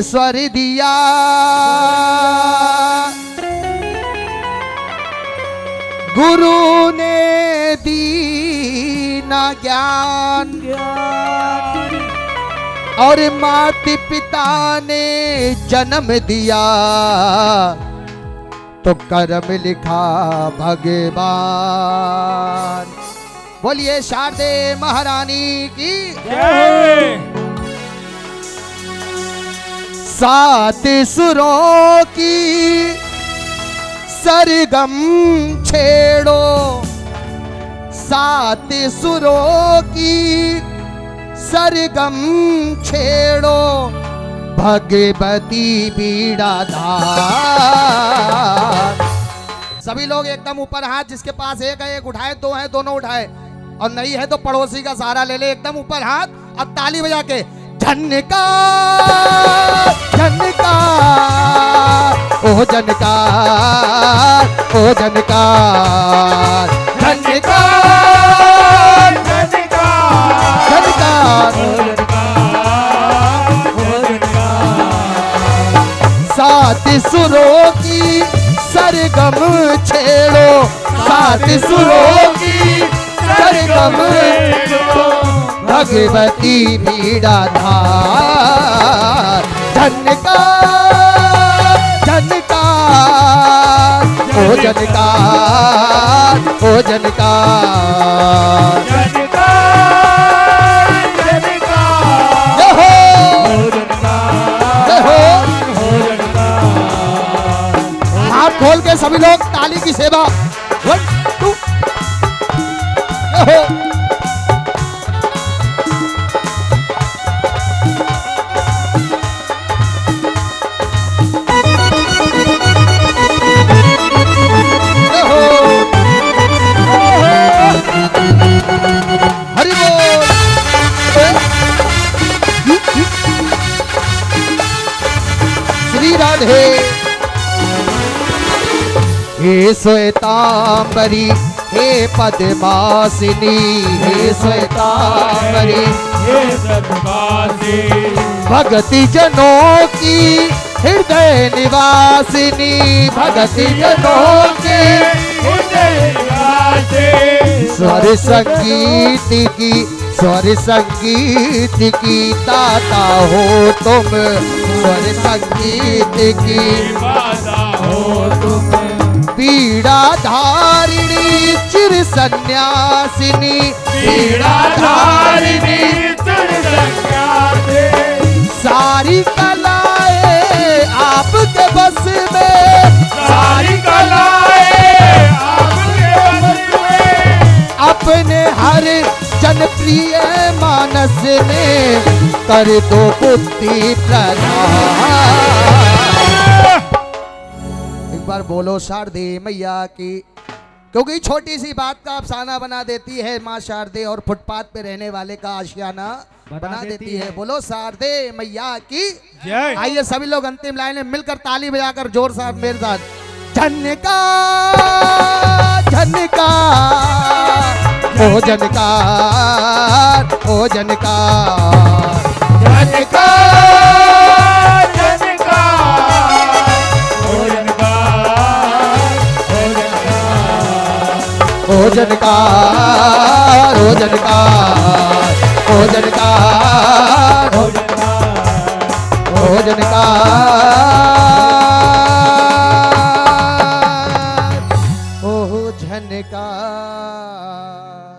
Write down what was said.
स्वर दिया, गुरु ने दीना ज्ञान, और माता पिता ने जन्म दिया, तो कर्म लिखा भगवान। बोलिए शारदे महारानी की जय। सात सुरों की सरगम छेड़ो, सात सुरों की सरगम छेड़ो, भगवती बीड़ाधार। सभी लोग एकदम ऊपर हाथ, जिसके पास एक है एक उठाए, दो है दोनों उठाए, और नहीं है तो पड़ोसी का सहारा ले ले। एकदम ऊपर हाथ और ताली बजा के झनकार झनकार ओ झनकार ओ झनकार झनकार झनकार सात सुरों की सरगम छेड़ो, सात सुरों की सरगम छेड़ो, भगवती बीड़ाधार। झनकार झनकार ओ झनकार ओ झनकार झनकार झनकार जय हो जय हो। हाथ खोल के सभी लोग ताली की सेवा। 1 2 जय हो। हरि बोल। श्री राधे। हे श्वेतांबरी हे पद्मासिनी, हे श्वेतांबरी हे पद्मासिनी, भक्ति जनों की हृदय निवासिनी, भक्ति जनों की हृदय निवासिनी। स्वर संगीत की, स्वर संगीत की दाता हो तुम, स्वर संगीत की दाता हो तुम। बीड़ा धारिणी चिर सन्यासिनी, बीड़ा धारिणी चिर सन्यासिनी। सारी कलाएं आपके बस में, सारी कलाएं आपके बस में। अपने हर जनप्रिय मानस में कर दो बुद्धि प्रदान। एक बार बोलो शारदे मैया की, क्योंकि छोटी सी बात का अफसाना बना देती है माँ शारदे, और फुटपाथ पे रहने वाले का आशियाना बना देती है। बोलो शारदे मैया की जय। आइए सभी लोग अंतिम लाइन में मिलकर ताली बजाकर जोर साथ मेरे साथ झनकार झनकार ओ झनकार ओ झनकार झनकार झनकार ओ झनकार ओ झनकार ओ झनकार ओ झनकार ओ झनकार ओ झनकार ओ झनकार।